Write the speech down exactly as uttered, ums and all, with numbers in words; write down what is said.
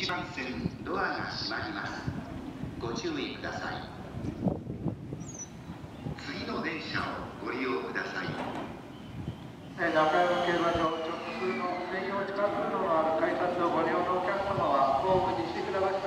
番線ドアが閉まります。ご注意ください。次の電車をご利用ください。 中山競馬場直通の専用地下通路のある改札をご利用のお客様はホーム西船橋